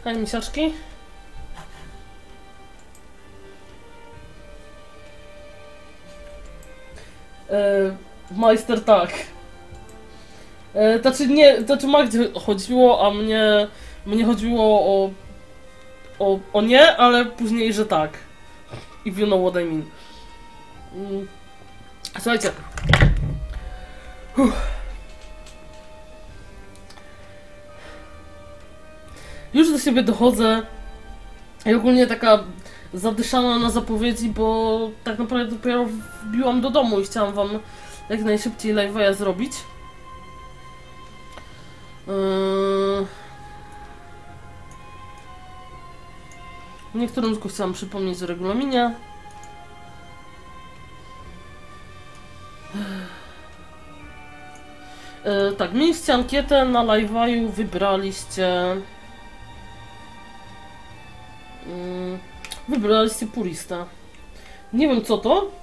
Hej, misiaczki. Majster tak. Znaczy nie, znaczy Magdzie chodziło, a mnie chodziło o nie, ale później, że tak. If you know what I mean. Słuchajcie. Już do siebie dochodzę. I ogólnie taka zadyszana na zapowiedzi, bo tak naprawdę dopiero wbiłam do domu i chciałam wam jak najszybciej live'a zrobić. Niektórym tylko chciałam przypomnieć o regulaminie. Tak, mieliście ankietę na live'aju, wybraliście... Wybraliście purista. Nie wiem co to.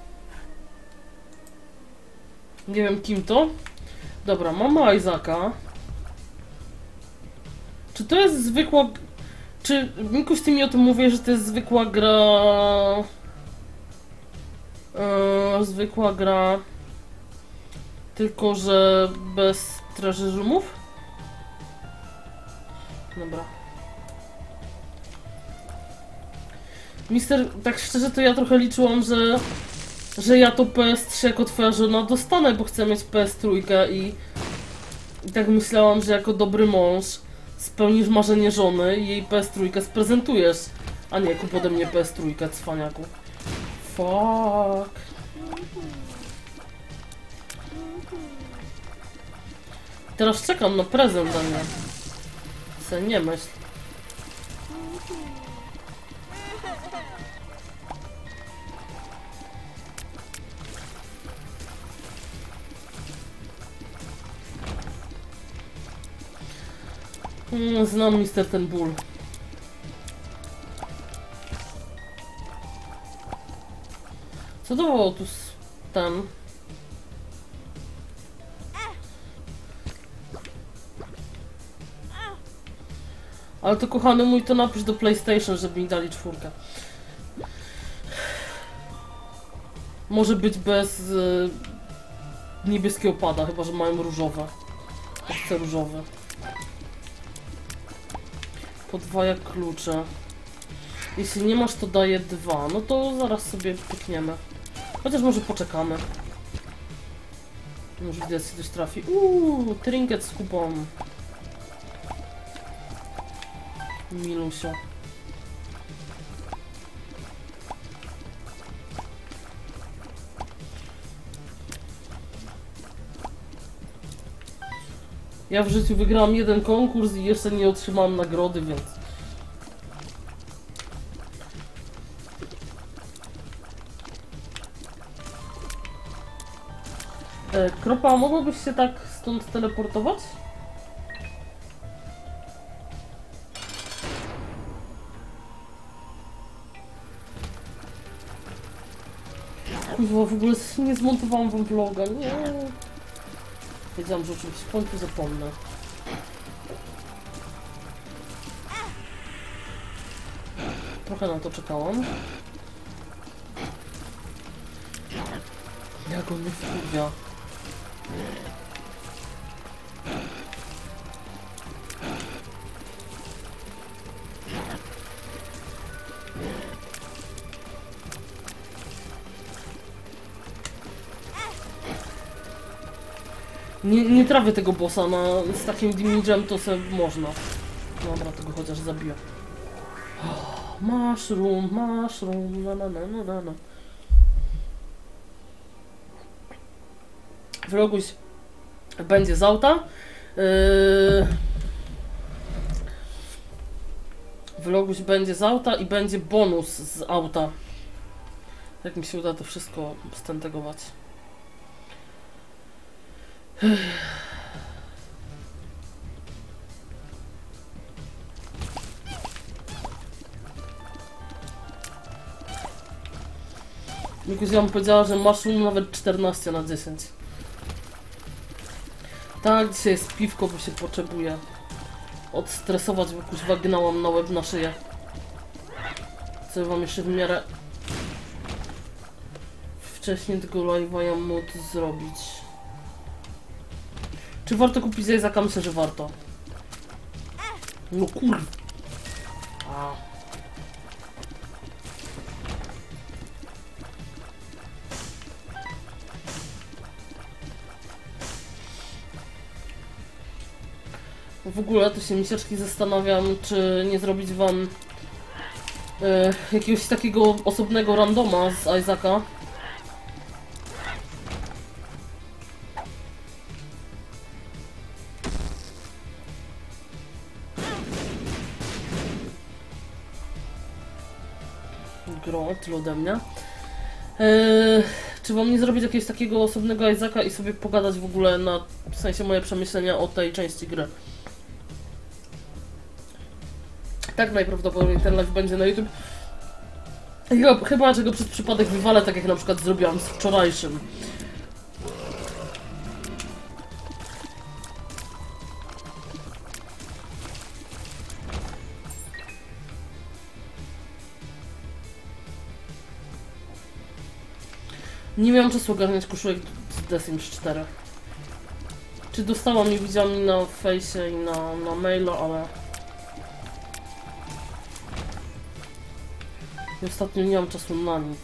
Nie wiem kim to. Dobra, mamy Isaaca. Czy to jest zwykła... Czy Mikuś ty mi o tym mówi, że to jest zwykła gra... zwykła gra... Tylko, że bez treasure roomów? Dobra. Mister, tak szczerze to ja trochę liczyłam, że ja to PS3 jako twoja żona dostanę, bo chcę mieć PS3 i tak myślałam, że jako dobry mąż spełnisz marzenie żony i jej PS3 sprezentujesz, a nie kup ode mnie PS3, cwaniaku. Fuck. Teraz czekam na prezent, a nie. Se nie myśl. Znam mister ten ból. Co dawało tu ten? Ale to kochany mój, to napisz do PlayStation, żeby mi dali 4. Może być bez niebieskiego pada, chyba że mają różowe. Ja chcę różowe. Podwajak klucze. Jeśli nie masz, to daję 2. No to zaraz sobie pykniemy. Chociaż może poczekamy. Może widać, coś trafi. Trinket z kupą. Milusio. Ja w życiu wygrałam jeden konkurs i jeszcze nie otrzymałam nagrody, więc... Kropa, mogłabyś się tak stąd teleportować? Kurwa, w ogóle nie zmontowałam wam vloga, nie. Wiedziałam, że oczywiście w końcu zapomnę. Trochę na to czekałam. Jak on mnie wkurwia. Nie trafię tego bossa z takim damage'em, to sobie można. Dobra, tego chociaż zabiję. Mushroom, na. Wroguś będzie z auta. Wroguś będzie z auta i będzie bonus z auta. Jak mi się uda to wszystko stentegować. Mikuś ja mu powiedziała, że masz nawet 14/10. Tak, dzisiaj jest piwko, bo się potrzebuje. odstresować, bo kuźwa gnałam na łeb na szyję. Chcę wam jeszcze w miarę wcześniej tego live'a ja mógł zrobić. Czy warto kupić Isaaca? Myślę, że warto. No kurwa. W ogóle to się misiaczki zastanawiam, czy nie zrobić wam jakiegoś takiego osobnego randoma z Isaaca. Gro, tyle ode mnie. Czy wam nie zrobić jakiegoś takiego osobnego Isaaca i sobie pogadać w ogóle na, w sensie moje przemyślenia o tej części gry. Tak najprawdopodobniej ten live będzie na YouTube. Chyba, że go przez przypadek wywalę, tak jak na przykład zrobiłam z wczorajszym. Nie miałam czasu ogarniać koszulek z The Sims 4. Czy dostałam i widziałam na fejsie i na mailu, ale... I ostatnio nie mam czasu na nic.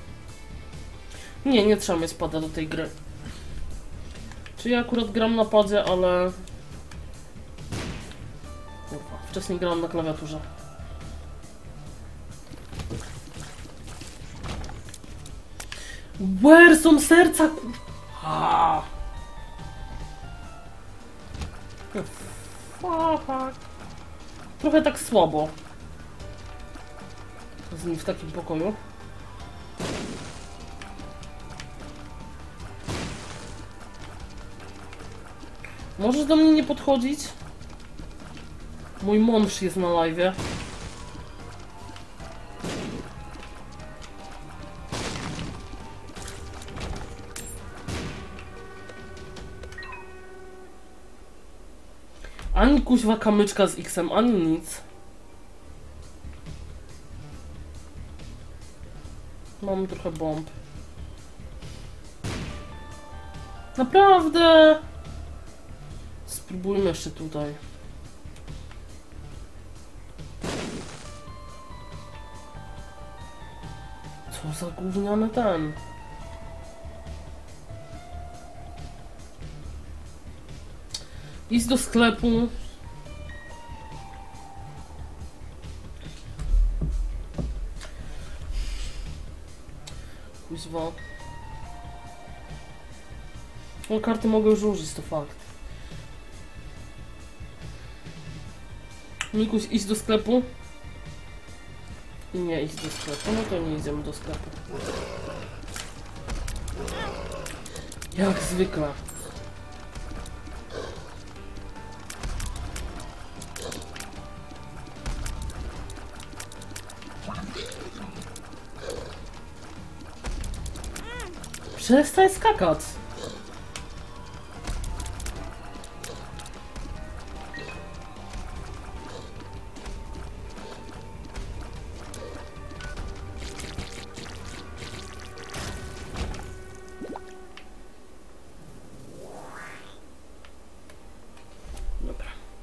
Nie trzeba mieć pada do tej gry. Czy ja akurat gram na padzie, ale... Kurwa, wcześniej grałam na klawiaturze. Where są serca? Fuck. Trochę tak słabo. Z nim w takim pokoju. Możesz do mnie nie podchodzić? Mój mąż jest na live'ie. Ani kuźwa kamyczka z X-em, ani nic. Mam trochę bomb. Naprawdę! Spróbujmy jeszcze tutaj. Co za gówniany ten. Idź do sklepu. Kuźwa. No karty mogę już użyć, to fakt. Mikuś, idź do sklepu. Nie, idź do sklepu. No to nie idziemy do sklepu. Jak zwykle. Przestań skakać. Dobra.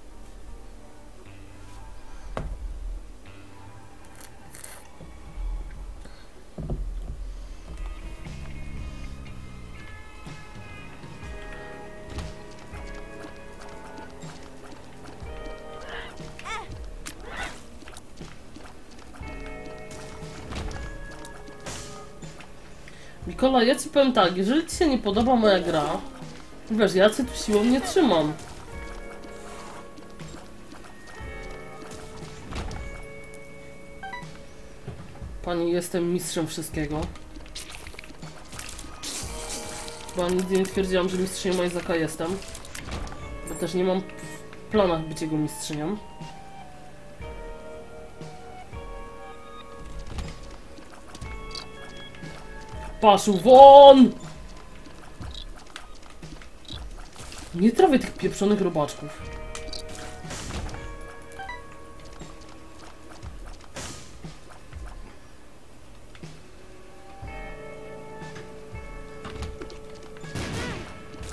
Mikołaj, ja ci powiem tak, jeżeli ci się nie podoba moja gra, wiesz, ja cię tu siłą nie trzymam. Pani, jestem mistrzem wszystkiego. Bo nigdy nie twierdziłam, że mistrzynią Isaaca jestem. Bo też nie mam w planach być jego mistrzynią. Paszu, won! Nie trawię tych pieprzonych robaczków.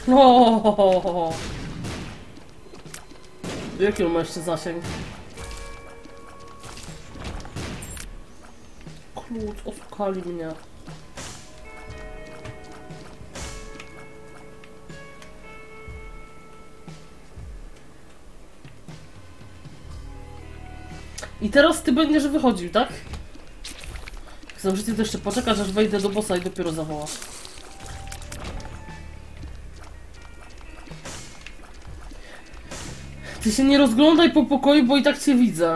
O! Jaki on ma jeszcze zasięg? Klucz, oszukali mnie. I teraz ty będziesz wychodził, tak? Jak zdążycie, to jeszcze poczekasz, aż wejdę do bossa i dopiero zawołasz. Ty się nie rozglądaj po pokoju, bo i tak cię widzę.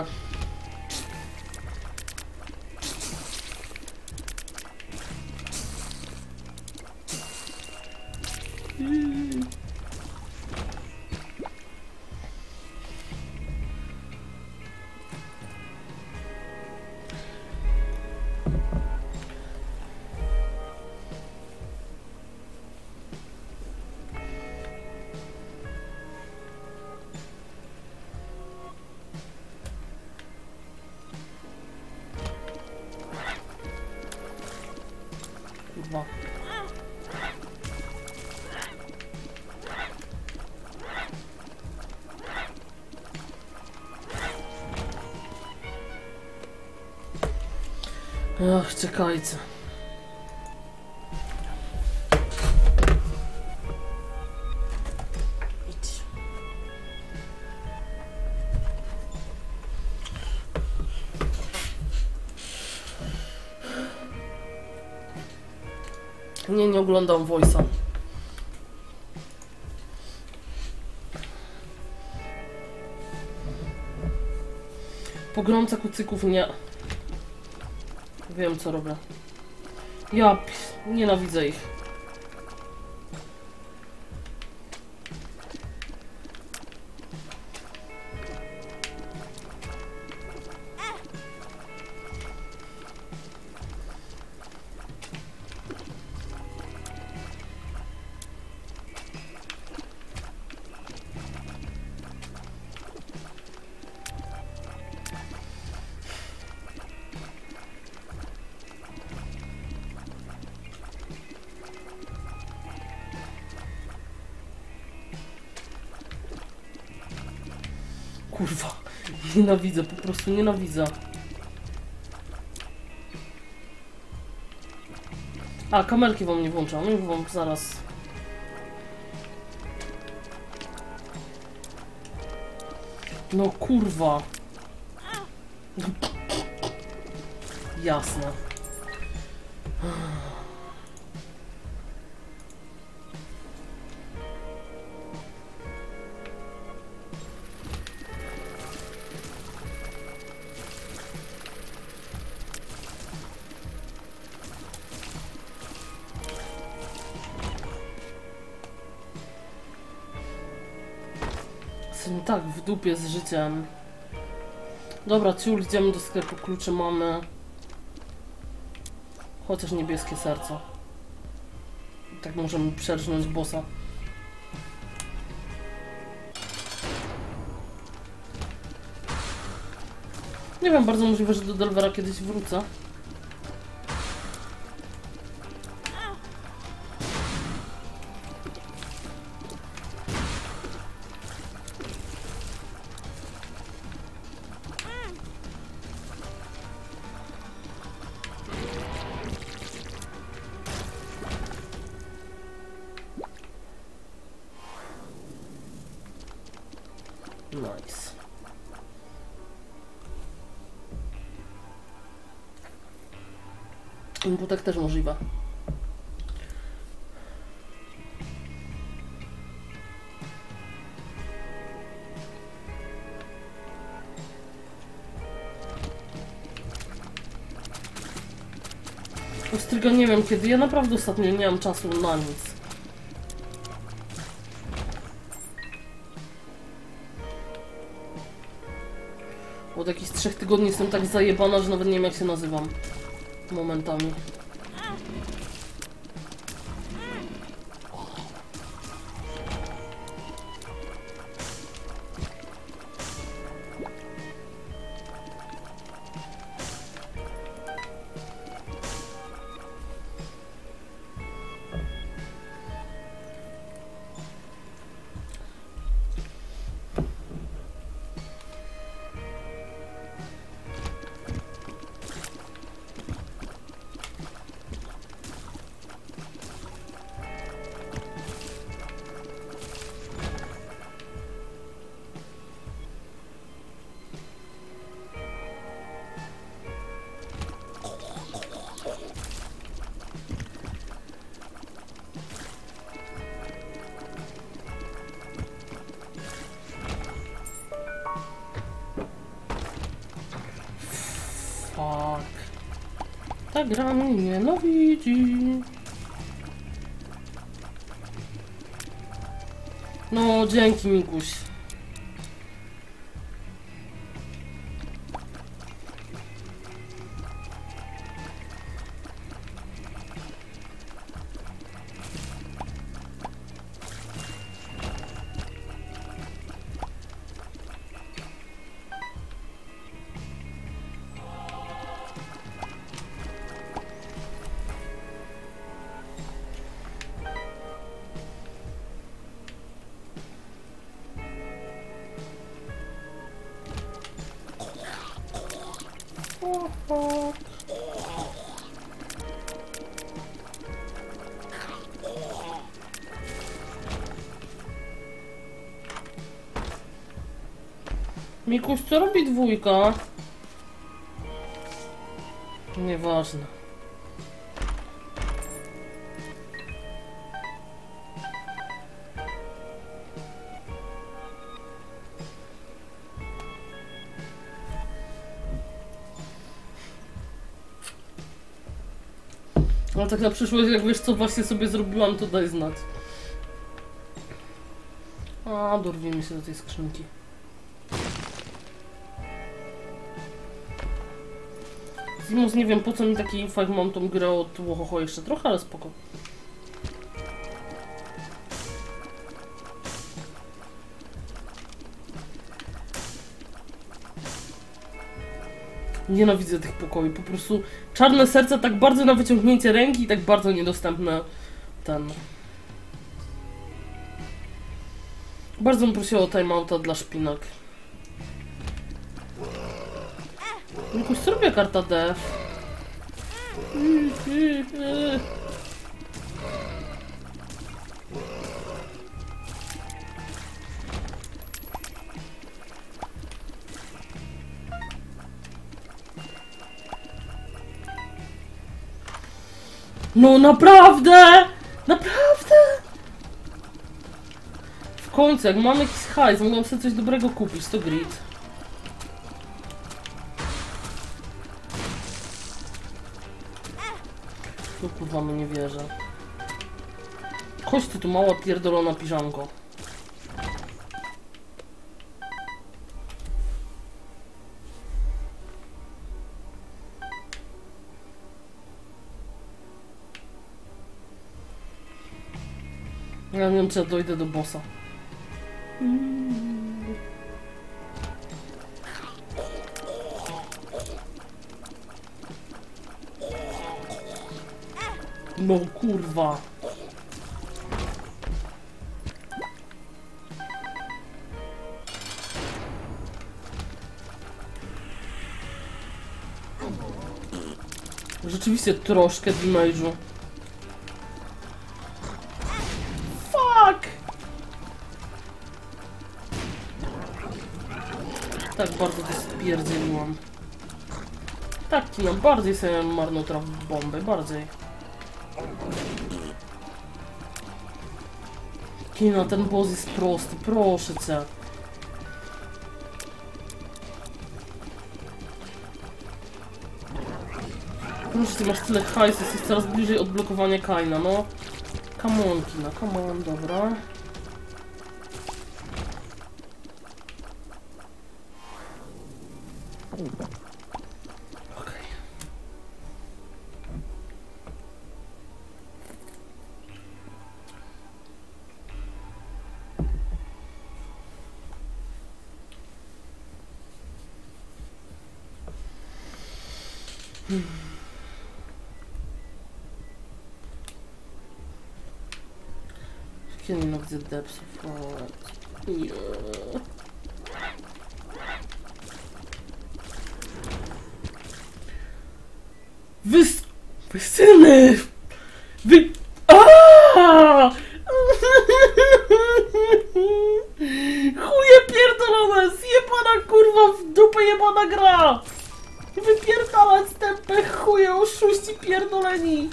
Kurwa. Ach, czekajcie. Idź. Nie oglądam Voice'a. Pogromca kucyków nie. Wiem co robię. Ja nienawidzę ich. Kurwa, nienawidzę, po prostu nienawidzę. A, kamerki wam nie włączam, już wam zaraz. No kurwa. Jasne. Jestem tak w dupie z życiem. Dobra, ciul, idziemy do sklepu, klucze mamy. Chociaż niebieskie serce. Tak możemy przerżnąć bossa. Nie wiem, bardzo możliwe, że do Delvera kiedyś wrócę. Nice. Inputek też możliwe. Ostryga nie wiem kiedy, ja naprawdę ostatnio nie mam czasu na nic. Od jakichś 3 tygodni jestem tak zajebana, że nawet nie wiem jak się nazywam. Momentami. Ta gra mnie nienawidzi. No, dzięki, Mikuś. Mikuś, co robi dwójka? Nieważne. Ale tak na przyszłość, jak wiesz co właśnie sobie zrobiłam, to daj znać. A, dorwijmy się do tej skrzynki. Zimus, nie wiem po co mi taki info, jak mam tą grę od Łohoho jeszcze trochę, ale spoko. Nienawidzę tych pokoi, po prostu czarne serce tak bardzo na wyciągnięcie ręki i tak bardzo niedostępne ten. Bardzo bym prosiła o timeouta dla szpinak. Jakoś co robię karta D? No naprawdę! Naprawdę! W końcu, jak mam jakiś hajs, mogę sobie coś dobrego kupić, to grid. No kurwa, no nie wierzę. Chodź ty tu, mała pierdolona piżamko. Ja nie wiem, czy ja dojdę do bossa. No kurwa. Rzeczywiście troszkę damage'u. Fuck! Tak bardzo to spierdzieliłam. Tak, Kina, bardziej sobie marnotraw bombę, bardziej. Kina, ten boss jest prosty, proszę cię. Proszę cię, masz tyle hajsu, jesteś coraz bliżej odblokowania Kaina, no. Come on, Kina, come on, dobra. Okej. Ja nienawidzę depsów, nie. Syny! Chuje pierdolone! Zjebana kurwa w dupę jebana gra! Wypierdalać tępe chuje, oszuści pierdoleni!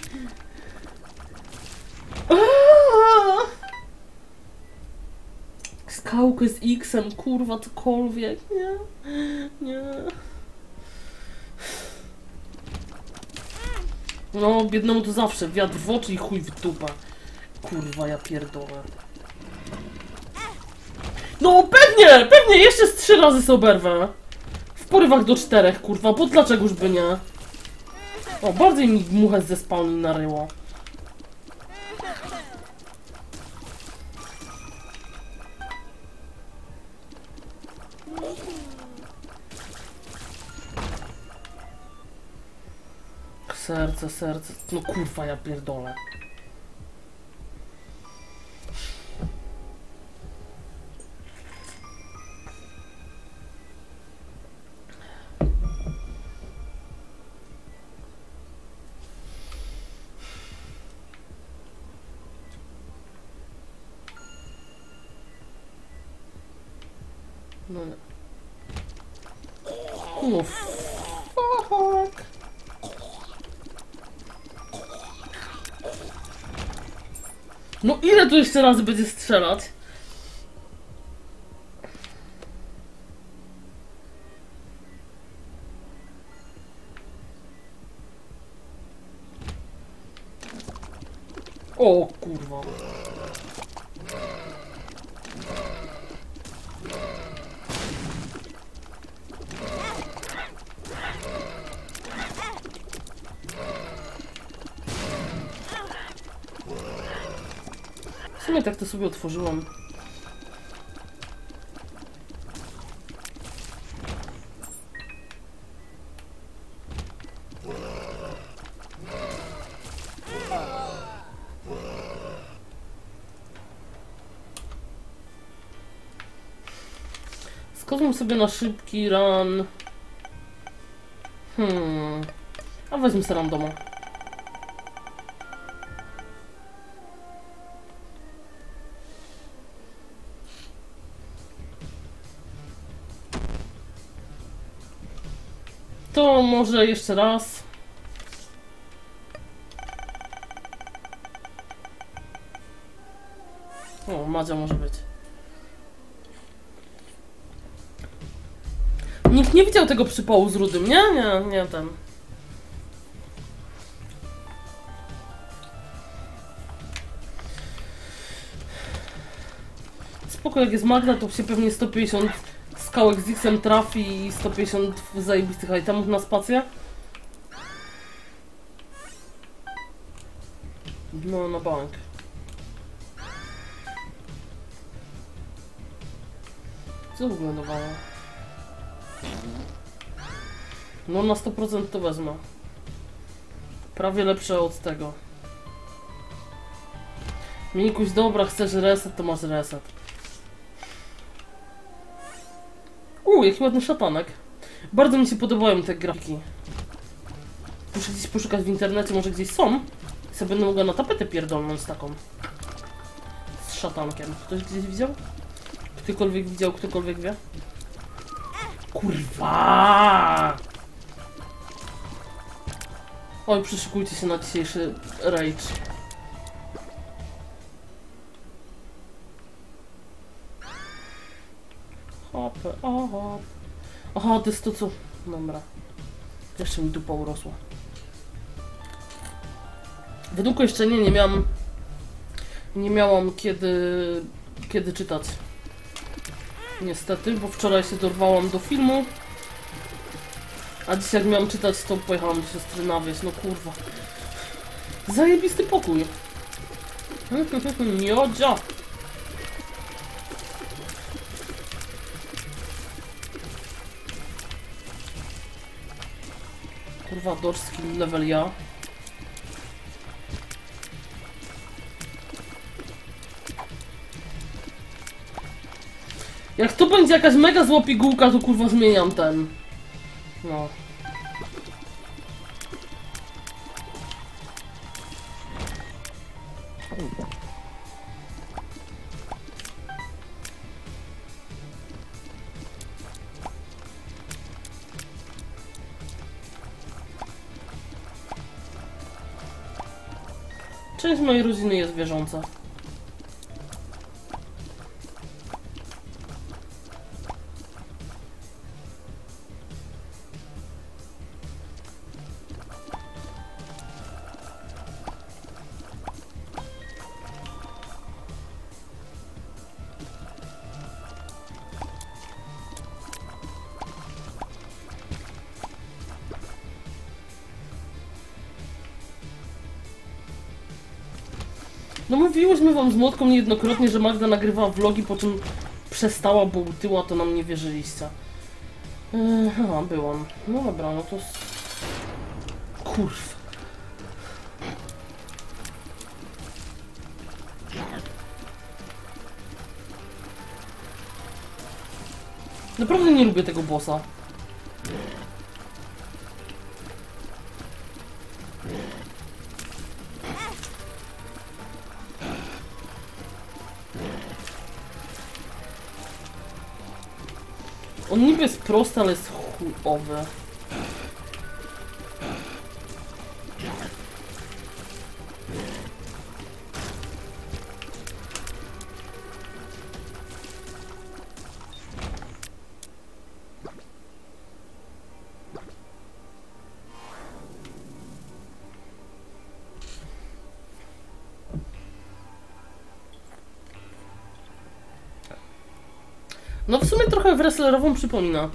Skałkę z X-em, kurwa, cokolwiek, nie, nie. No, biednemu to zawsze wiatr w oczy i chuj w dupę. Kurwa, ja pierdolę. No pewnie, jeszcze z 3 razy sobie oberwę. W porywach do 4, kurwa, bo dlaczegoż by nie? O, bardziej mi muchę ze spawni naryło. Serce, no kurwa, ja pierdolę. No nie. Fuck. No ile tu jeszcze razy będzie strzelać? O kurwa. W sumie tak to sobie otworzyłam. Skoczmy sobie na szybki run. A weźmy sobie randoma. To może jeszcze raz. O, Madzia może być. Nikt nie widział tego przypału z Rudym, nie? Nie ten. Spoko, jak jest Magda, to się pewnie 150 skałek z X-em trafi i 150 zajebistych itemów na spację. No, na bank. Co w ogóle dawało? No na 100% to wezmę. Prawie lepsze od tego. Minikuś, dobra, chcesz reset, to masz reset. Jaki ładny szatanek. Bardzo mi się podobają te grafiki. Muszę gdzieś poszukać w internecie, może gdzieś są. I sobie będę mogła na tapetę pierdolnąć taką. Z szatankiem. Ktoś gdzieś widział? Ktokolwiek widział, ktokolwiek wie? Kurwa! Oj, przyszykujcie się na dzisiejszy rage. Hopy, o hop. Aha, to jest to co... Dobra. Jeszcze mi dupa urosła. Według jeszcze nie miałam... Nie miałam kiedy czytać. Niestety, bo wczoraj się dorwałam do filmu. A dzisiaj jak miałam czytać, to pojechałam do siostry na wieś, no kurwa. Zajebisty pokój. Miodzia. Kurwa, dodge skill level ja. Jak tu będzie jakaś mega zła pigułka, to kurwa zmieniam ten. No. Część mojej rodziny jest wierząca. No mówiłyśmy wam z Młotką niejednokrotnie, że Magda nagrywała vlogi, po czym przestała, bo utyła, to nam nie wierzyliście. Aha, byłam. No dobra, no to... Kurw. Naprawdę nie lubię tego bossa. On niby jest prosty, ale jest chujowy. No w sumie trochę wrestlerową przypomina.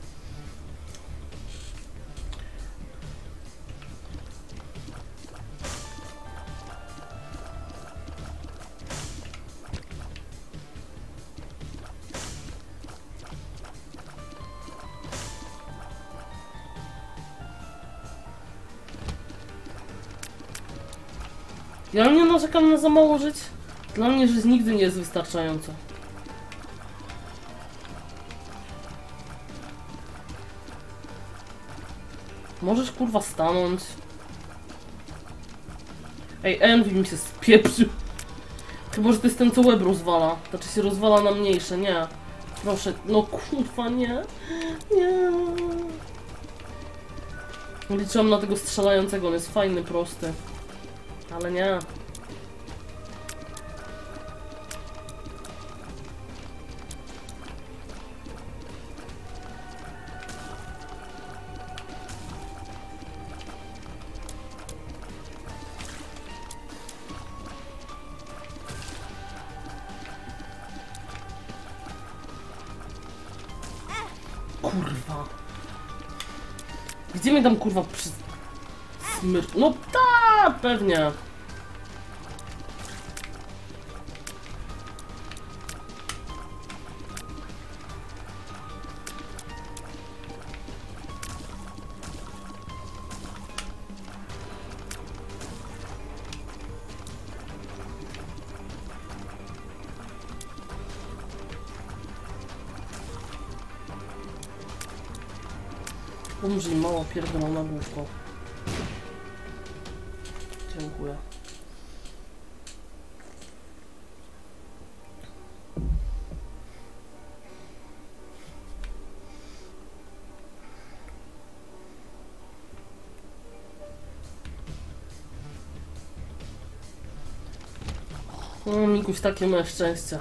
Ja nie narzekam na za mało żyć. Dla mnie żyć nigdy nie jest wystarczająco. Możesz kurwa stanąć. Ej, Envy mi się spieprzył. Chyba, że to jest ten, co łeb rozwala. Znaczy się rozwala na mniejsze, nie. Proszę, no kurwa, nie. Nie. Liczyłam na tego strzelającego, on jest fajny, prosty. Ale nie. Kurwa. Gdzie mnie tam kurwa smyr... No ta, pewnie. Umrzyj, mała pierdolona główko. Dziękuję. No, Mikuś, takie moje szczęście.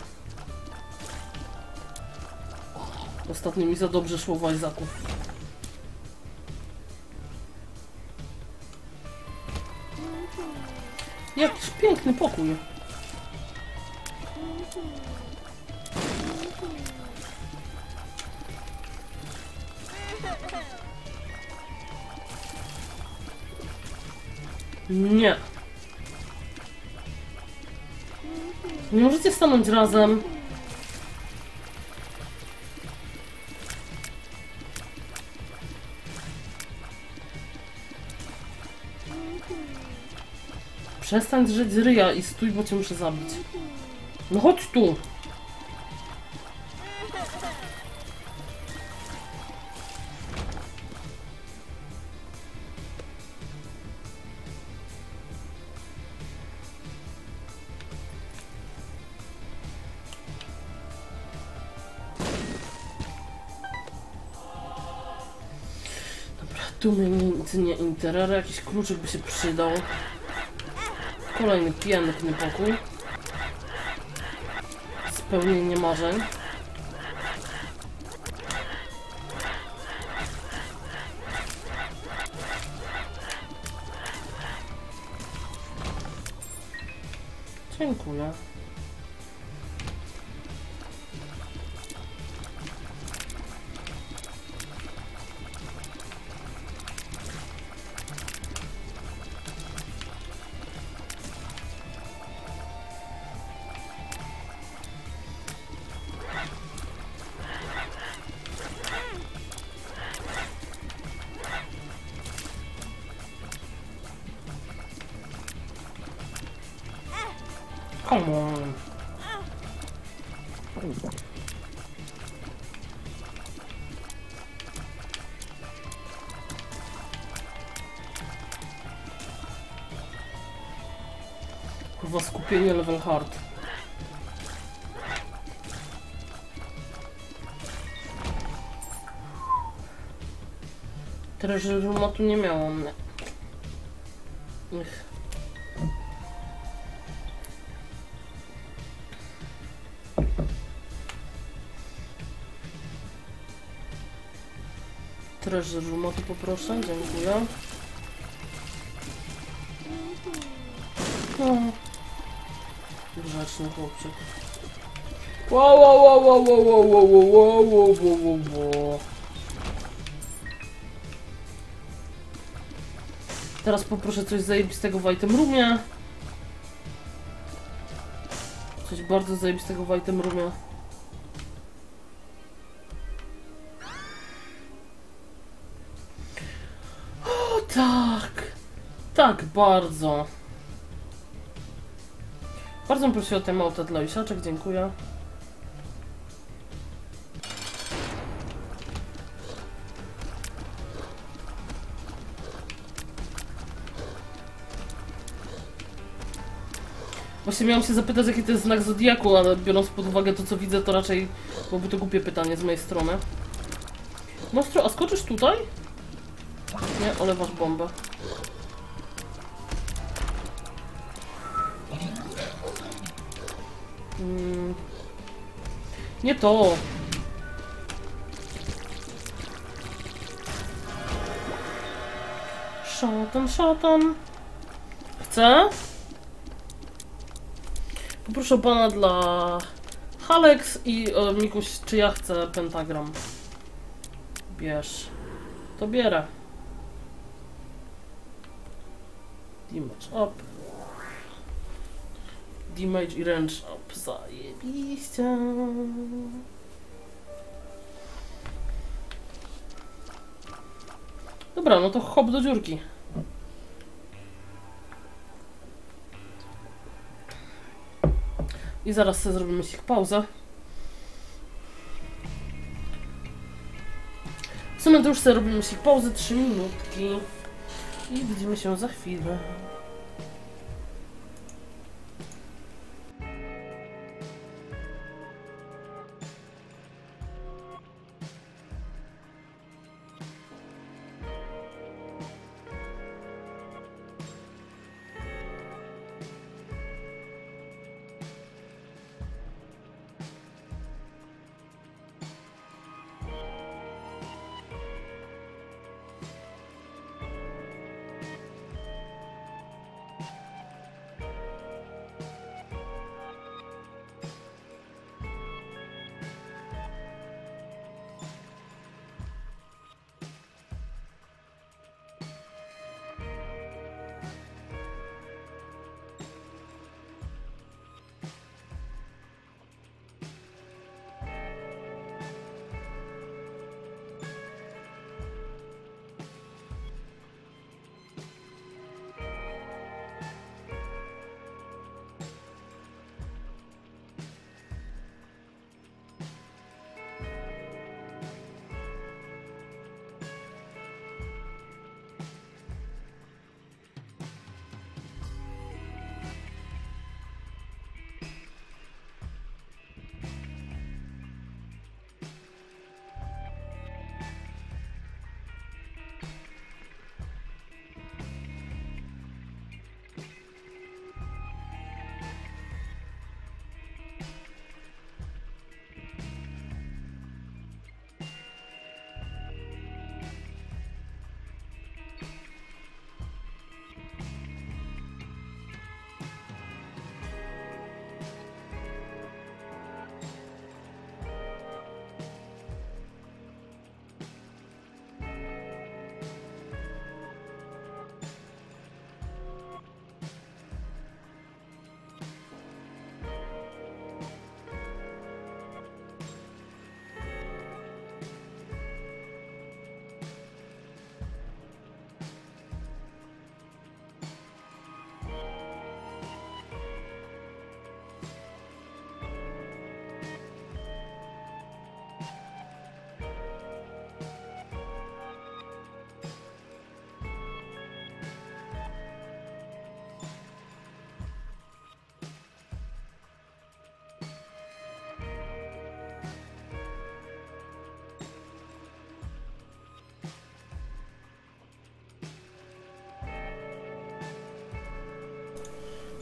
Ostatnio mi za dobrze szło w Isaacu. Jakiś piękny pokój. Nie. Nie możecie stanąć razem. Przestań drzeć z ryja i stój, bo cię muszę zabić. No chodź tu. Dobra, tu mnie nic nie interesuje. Jakiś kluczyk by się przydał. Kolejny piękny pokój. Spełnienie marzeń. Dziękuję. Come on. Kurwa, skupienie level hard. Treasure rooma tu nie miałam. Treasure rooma tu poproszę, dziękuję. No. Grzeczny chłopczyk. Wow, wow, wow, wow, wow, wow, wow, wow, wow, wow, wow. Teraz poproszę coś zajebistego w item roomie. Coś bardzo zajebistego w item roomie. O tak! Tak, bardzo. Bardzo bym prosiła o ten auto dla Isiaczek, dziękuję. Właśnie miałam się zapytać, jaki to jest znak Zodiaku, ale biorąc pod uwagę to, co widzę, to raczej byłoby to głupie pytanie z mojej strony. Mostro, a skoczysz tutaj? Nie, olewasz bombę. Nie to. Szatan, szatan. Chcę? Poproszę pana dla Halex i Mikuś, czy ja chcę pentagram. Bierz. To bierę. Damage up. Damage i range up. Zajebiście. Dobra, no to hop do dziurki. I zaraz sobie zrobimy ich pauzę. W sumie to już sobie robimy ich pauzę 3 minutki. I widzimy się za chwilę.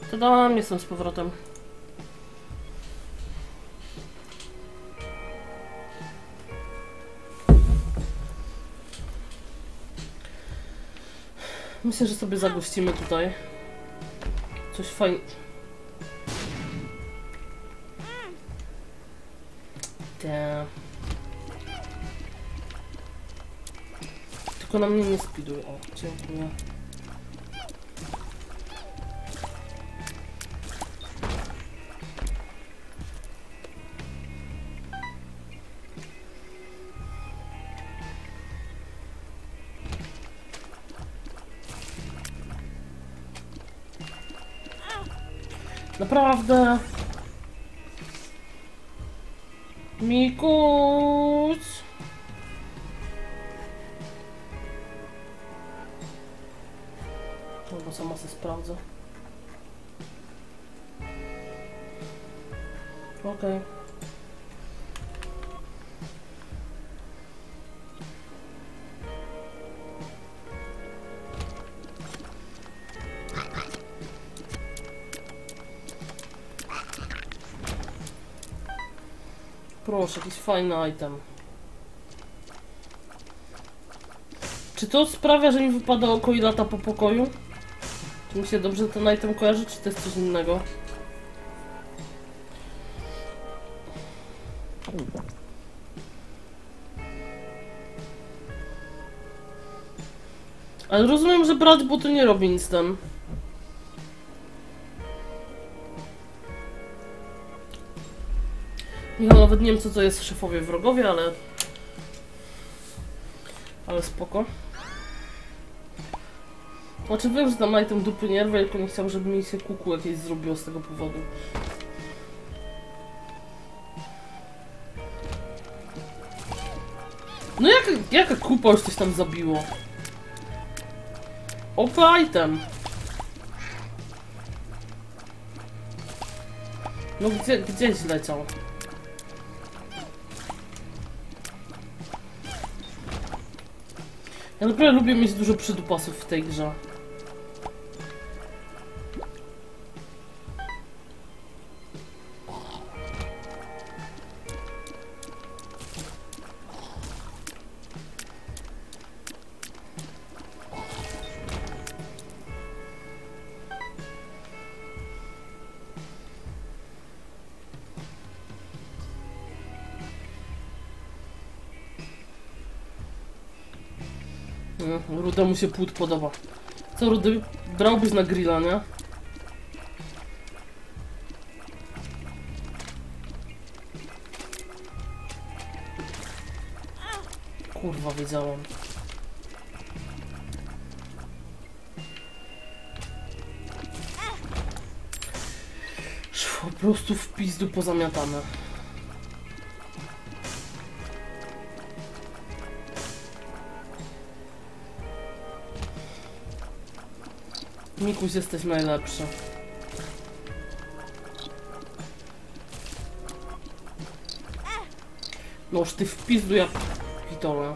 Tada, jestem z powrotem. Myślę, że sobie zagościmy tutaj. Coś fajnego. Tylko na mnie nie speeduj. O, dziękuję. Naprawdę. Mikuś. No bo sama się sprawdzę. Okej. Proszę, jakiś fajny item. Czy to sprawia, że mi wypada oko i lata po pokoju? Czy mi się dobrze ten item kojarzy, czy to jest coś innego? Ale rozumiem, że brać buty nie robi nic ten. Ja nawet nie wiem, co to jest szefowie wrogowie, ale... Ale spoko. Znaczy wiem, że tam item dupy nie rwę, tylko nie chciał, żeby mi się kuku jakieś zrobiło z tego powodu. No jaka kupa już coś tam zabiło? OP item! No gdzieś leciał. Ja naprawdę lubię mieć dużo przydupasów w tej grze. Rudemu się płód podoba. Co, Rudy? Brałbyś na grilla, nie? Kurwa, wiedziałem. Po prostu w pizdu pozamiatane. Mikuś, jesteś najlepszy. Noż ty w pizdu jak pitole.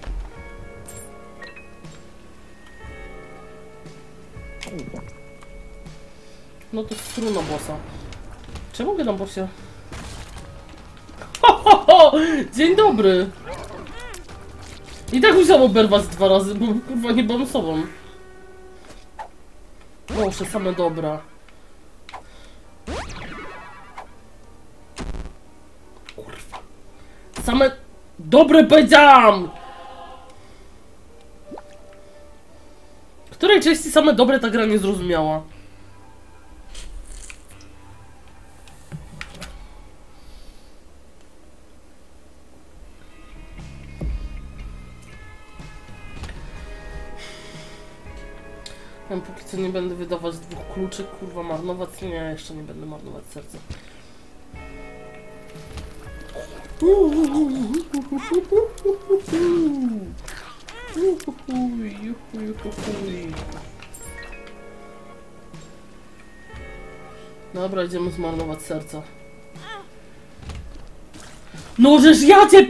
No to struna bossa. Czy mogę na bossie? Ho, ho, ho! Dzień dobry! I tak musiałam oberwać 2 razy, bo kurwa nie byłam sobą. Proszę, same dobra. Kurwa. Same dobre powiedziałam! Której części same dobre ta gra nie zrozumiała? Ja póki co nie będę wydawać 2 kluczy, kurwa marnować, nie, jeszcze nie będę marnować serca. Dobra, idziemy zmarnować serca. No żeż ja cię...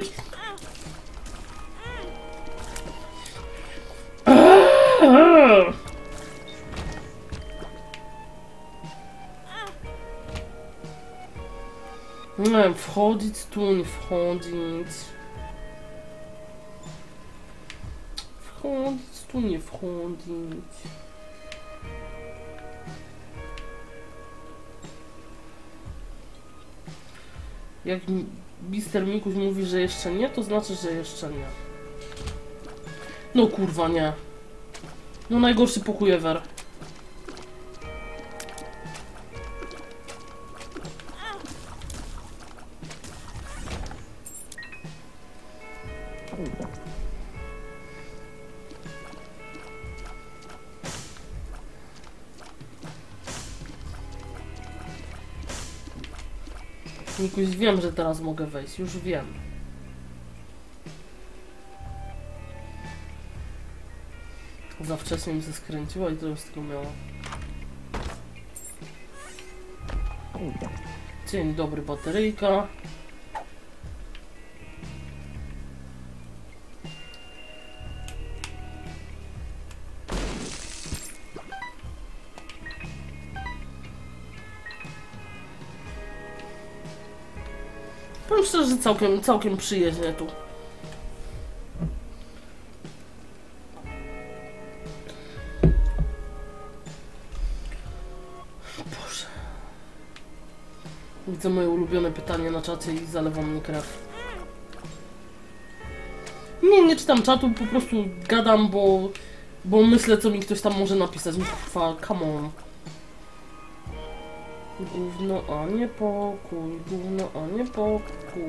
Wchodzić tu, nie wchodzić. Wchodzić tu, nie wchodzić. Jak Mister Mikuś mówi, że jeszcze nie, to znaczy, że jeszcze nie. No kurwa, nie. No najgorszy pokój ever. Mikuś, wiem, że teraz mogę wejść, już wiem. Za wcześnie mi się skręciła i to już tylko miała. Dzień dobry, bateryjka. Powiem szczerze, że całkiem przyjeźdźnie tu. Boże. Widzę moje ulubione pytanie na czacie i zalewa mnie krew. Nie czytam czatu, po prostu gadam, bo myślę, co mi ktoś tam może napisać. Kurwa, come on. Gówno, a nie pokój, gówno, a nie pokój.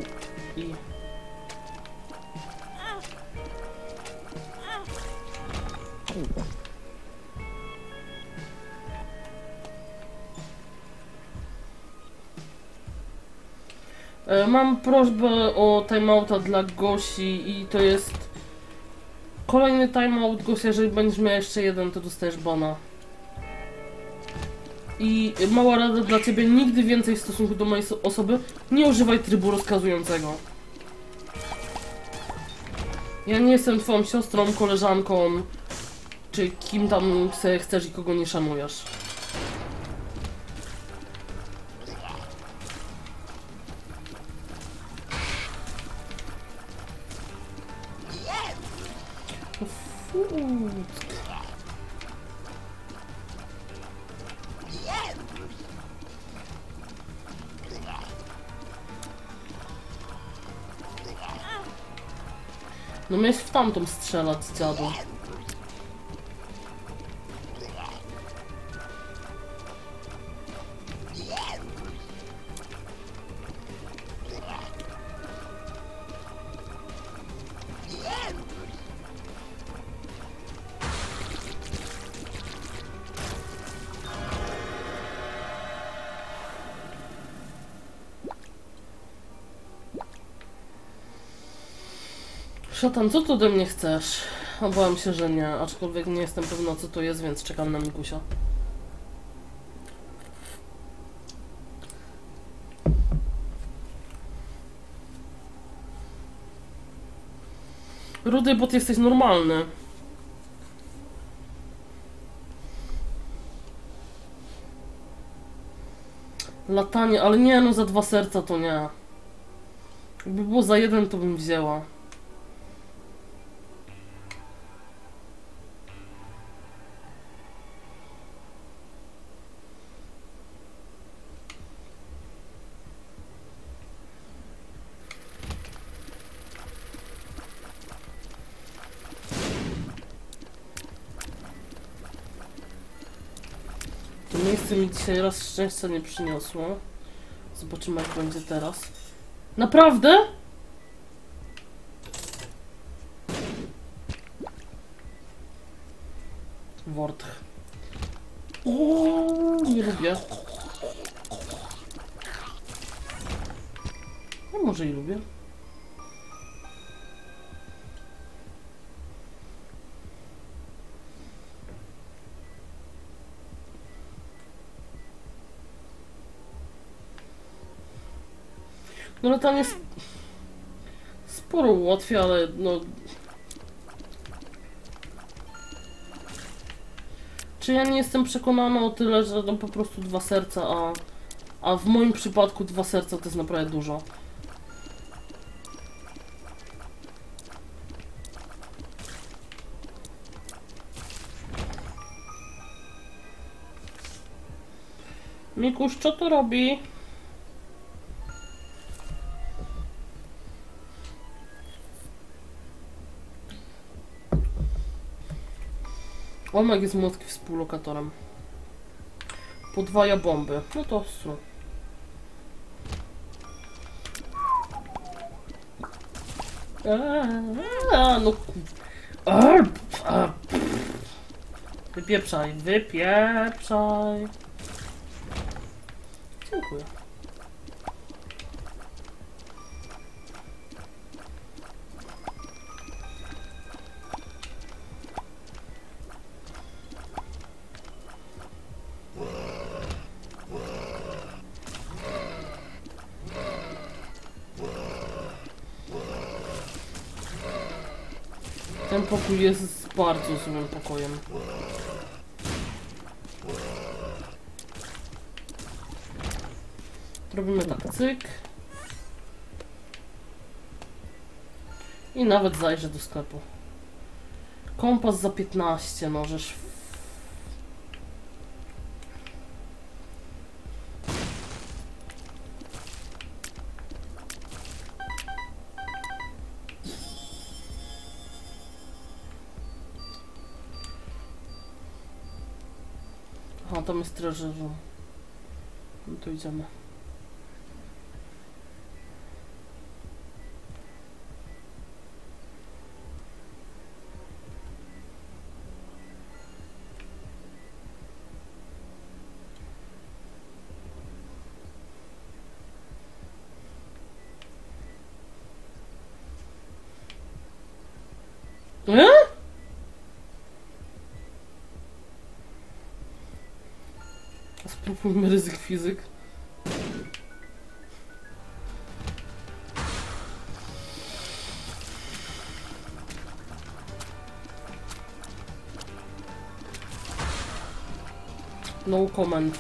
Mam prośbę o timeouta dla Gosi i to jest kolejny timeout. Gosia, jeżeli będziesz miał jeszcze jeden, to dostajesz bana. I mała rada dla ciebie, nigdy więcej w stosunku do mojej osoby nie używaj trybu rozkazującego. Ja nie jestem twoją siostrą, koleżanką, czy kim tam sobie chcesz i kogo nie szanujesz. No miałeś w tamtą strzelać, dziadu. Szatan, co tu ode mnie chcesz? Obawiam się, że nie, aczkolwiek nie jestem pewna, co to jest, więc czekam na Mikusia. Rudy, bo ty jesteś normalny. Latanie, ale nie, no za 2 serca to nie. Jakby było za 1, to bym wzięła. To miejsce mi dzisiaj raz szczęścia nie przyniosło. Zobaczymy, jak będzie teraz. Naprawdę? Wortch. Nie lubię. No może i lubię. No tam jest sporo ułatwia, ale no... Czy ja nie jestem przekonana o tyle, że no po prostu 2 serca, a w moim przypadku 2 serca to jest naprawdę dużo. Mikuś, co to robi? Omek jest młotki współlokatorem. Podwaja bomby. No to ostro. No. Wypieprzaj, wypieprzaj. Dziękuję. Ten pokój jest bardzo złym pokojem. Robimy tak, cyk. I nawet zajrzę do sklepu. Kompas za 15, no żeż... Aha, tam jest treasure room. No to idziemy. Spróbujmy ryzyk fizyk. No comment.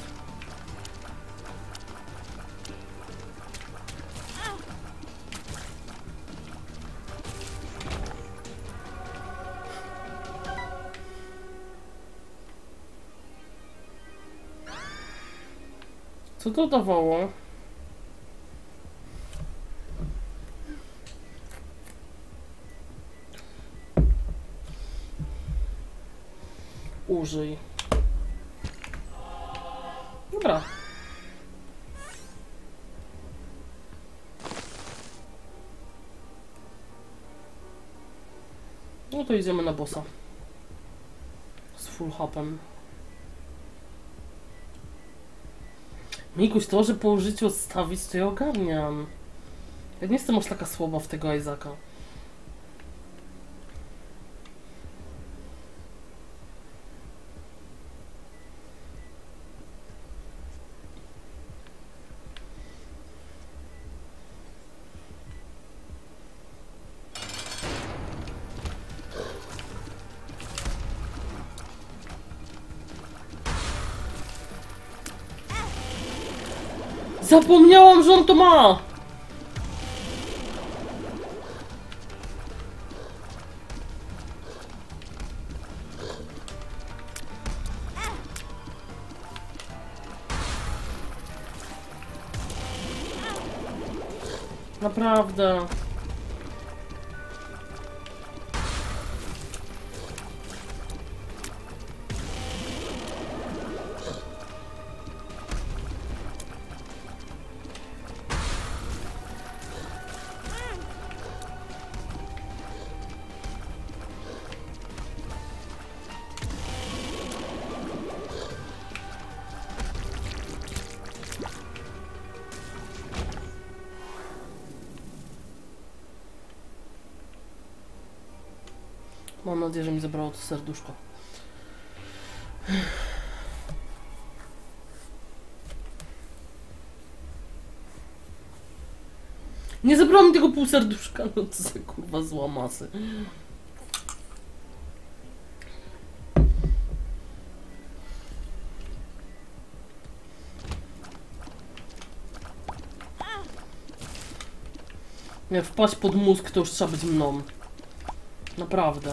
Co to dawało? Użyj. Dobra. No to idziemy na bossa. Z full hapem. Mikuś, to, że po użyciu odstawić, to ja ogarniam. Ja nie jestem aż taka słaba w tego Isaaca. Zapomniałam, że on to ma! Naprawdę. Mam nadzieję, że mi zabrało to serduszko. Nie zabrało mi tego pół serduszka, no to za kurwa zła masy. Jak wpaść pod mózg, to już trzeba być mną. Naprawdę.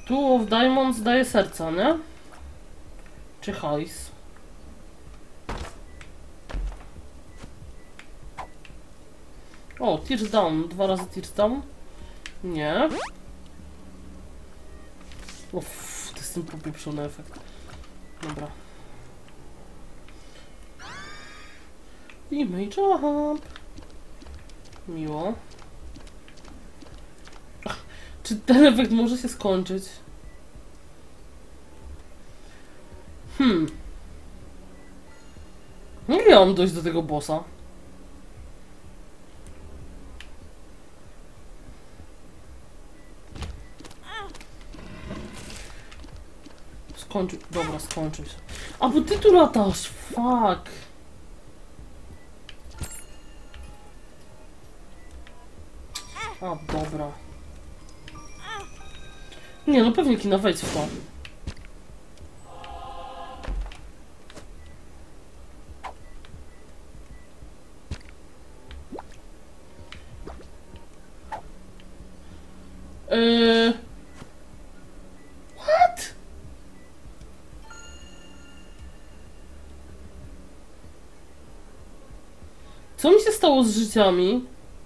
Two of Diamonds daje serca, nie? Czy hajs? O, tears down. 2 razy tears down. Nie. Uff, to jest ten popieprzony efekt. Dobra. Image jump. Miło. Czy ten efekt może się skończyć? Nie miałam dojść do tego bossa. Skończył. Dobra, skończył się. A bo ty tu latasz, fuck. A, dobra. Nie, no pewnie kina, wejdź w to. What? Co mi się stało z życiami?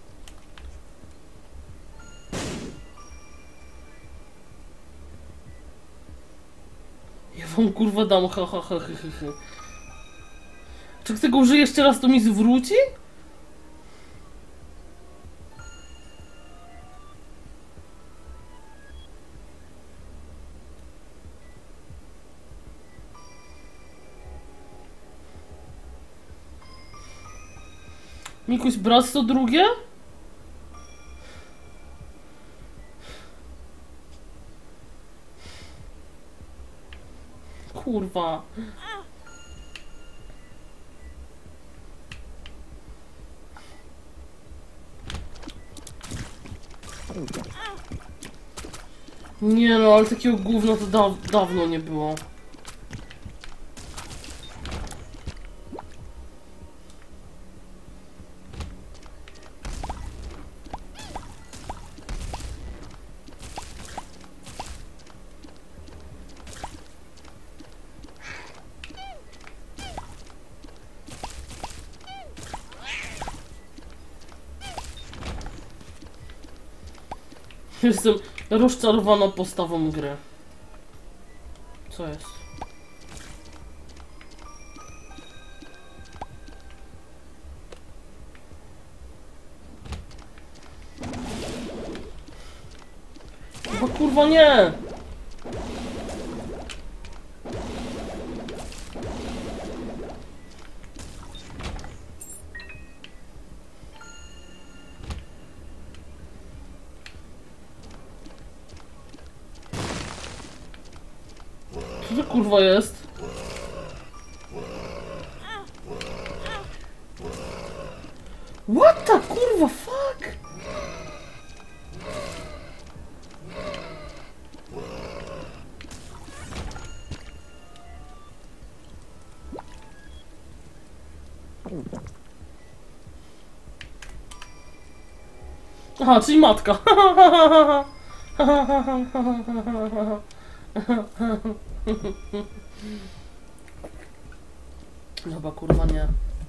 Ja wam kurwa dam, ha ha ha ha ha. Czy jak tego użyję jeszcze raz, to mi zwróci? Mikuś, bractwo drugie? Kurwa. Nie no, ale takiego gówna to dawno nie było. Jestem rozczarowana postawą gry. Co jest? Chyba kurwa nie! Co to kurwa jest? What the kurwa fuck? Aha, czyli matka. Chyba kurwa nie.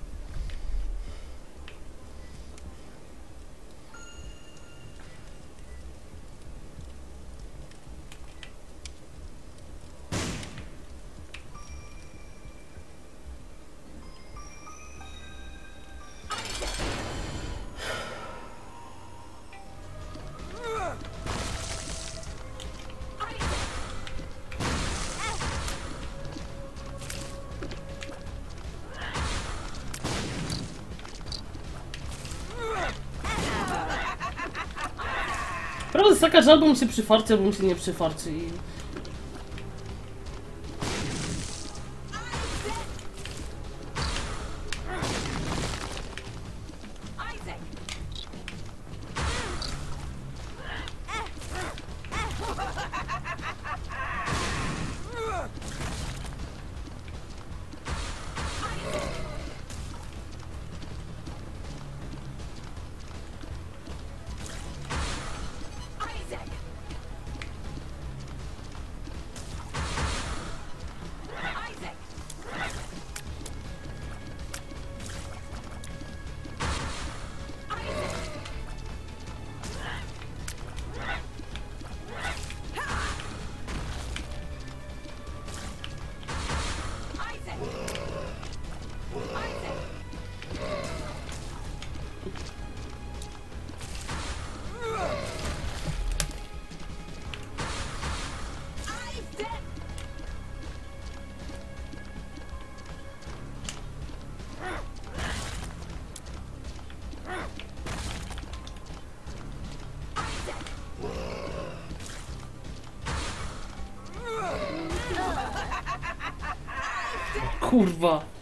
Prawda jest taka, że albo mi się przyfarci, albo mi się nie przyfarci i... kurwa.